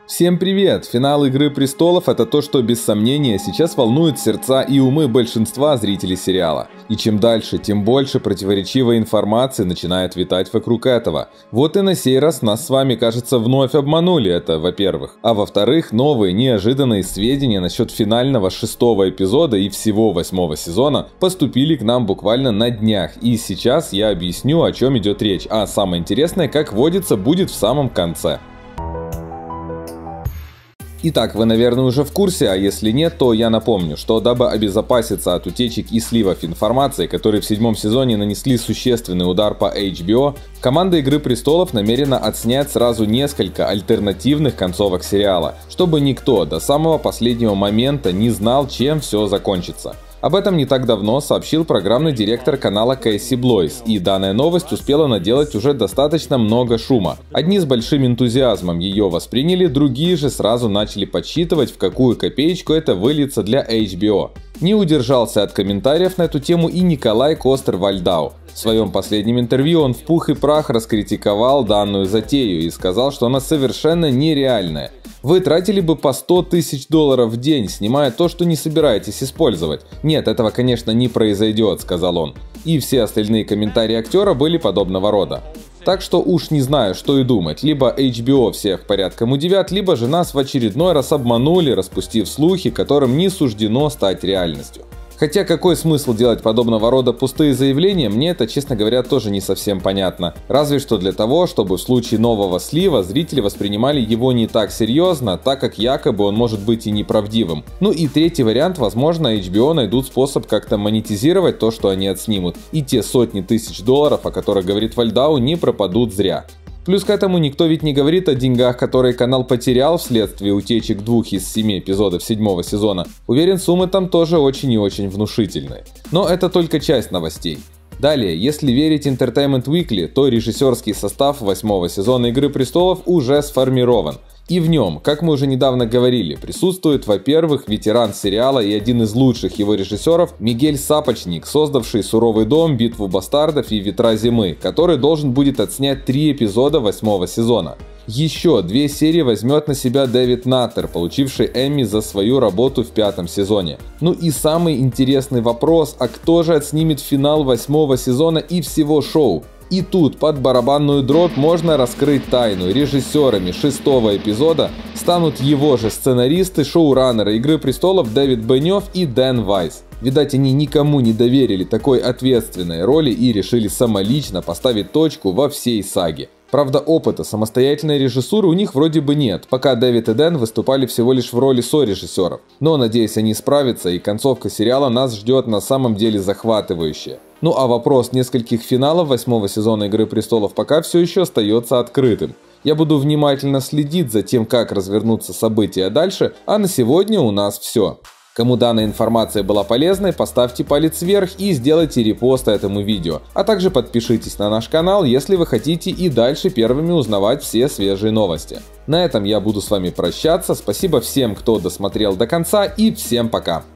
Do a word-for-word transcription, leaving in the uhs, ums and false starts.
Всем привет! Финал «Игры престолов» — это то, что без сомнения сейчас волнует сердца и умы большинства зрителей сериала. И чем дальше, тем больше противоречивой информации начинает витать вокруг этого. Вот и на сей раз нас с вами, кажется, вновь обманули, это во-первых. А во-вторых, новые неожиданные сведения насчет финального шестого эпизода и всего восьмого сезона поступили к нам буквально на днях. И сейчас я объясню, о чем идет речь. А самое интересное, как водится, будет в самом конце. Итак, вы, наверное, уже в курсе, а если нет, то я напомню, что дабы обезопаситься от утечек и сливов информации, которые в седьмом сезоне нанесли существенный удар по эйч би о, команда «Игры престолов» намерена отснять сразу несколько альтернативных концовок сериала, чтобы никто до самого последнего момента не знал, чем все закончится. Об этом не так давно сообщил программный директор канала Кэсси Блойс, и данная новость успела наделать уже достаточно много шума. Одни с большим энтузиазмом ее восприняли, другие же сразу начали подсчитывать, в какую копеечку это выльется для эйч би о. Не удержался от комментариев на эту тему и Николай Костер-Вальдау. В своем последнем интервью он в пух и прах раскритиковал данную затею и сказал, что она совершенно нереальная. Вы тратили бы по сто тысяч долларов в день, снимая то, что не собираетесь использовать. Нет, этого, конечно, не произойдет, сказал он. И все остальные комментарии актера были подобного рода. Так что уж не знаю, что и думать. Либо эйч би о всех порядком удивят, либо же нас в очередной раз обманули, распустив слухи, которым не суждено стать реальностью. Хотя какой смысл делать подобного рода пустые заявления, мне это, честно говоря, тоже не совсем понятно. Разве что для того, чтобы в случае нового слива зрители воспринимали его не так серьезно, так как якобы он может быть и неправдивым. Ну и третий вариант, возможно, эйч би о найдут способ как-то монетизировать то, что они отснимут. И те сотни тысяч долларов, о которых говорит Вальдау, не пропадут зря. Плюс к этому никто ведь не говорит о деньгах, которые канал потерял вследствие утечек двух из семи эпизодов седьмого сезона. Уверен, суммы там тоже очень и очень внушительные. Но это только часть новостей. Далее, если верить Entertainment Weekly, то режиссерский состав восьмого сезона «Игры престолов» уже сформирован. И в нем, как мы уже недавно говорили, присутствует, во-первых, ветеран сериала и один из лучших его режиссеров Мигель Сапочник, создавший «Суровый дом», «Битву бастардов» и «Ветра зимы», который должен будет отснять три эпизода восьмого сезона. Еще две серии возьмет на себя Дэвид Наттер, получивший Эмми за свою работу в пятом сезоне. Ну и самый интересный вопрос, а кто же отснимет финал восьмого сезона и всего шоу? И тут под барабанную дробь можно раскрыть тайну. Режиссерами шестого эпизода станут его же сценаристы, шоураннеры «Игры престолов» Дэвид Бенёв и Дэн Вайс. Видать, они никому не доверили такой ответственной роли и решили самолично поставить точку во всей саге. Правда, опыта самостоятельной режиссуры у них вроде бы нет, пока Дэвид и Дэн выступали всего лишь в роли сорежиссеров. Но, надеюсь, они справятся, и концовка сериала нас ждет на самом деле захватывающая. Ну а вопрос нескольких финалов восьмого сезона «Игры престолов» пока все еще остается открытым. Я буду внимательно следить за тем, как развернутся события дальше, а на сегодня у нас все. Кому данная информация была полезной, поставьте палец вверх и сделайте репост этому видео. А также подпишитесь на наш канал, если вы хотите и дальше первыми узнавать все свежие новости. На этом я буду с вами прощаться. Спасибо всем, кто досмотрел до конца, и всем пока!